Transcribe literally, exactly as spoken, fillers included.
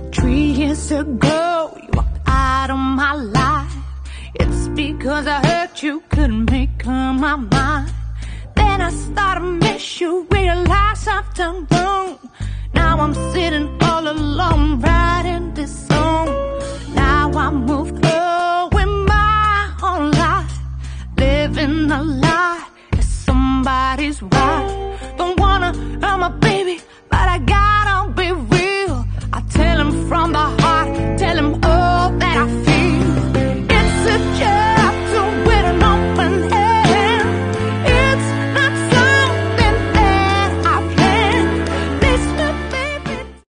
Three years ago, you walked out of my life. It's because I hurt you, couldn't make up my mind. Then I started to miss you, realized I've done wrong. Now I'm sitting all alone, writing this song. Now I move on with my own life, living a life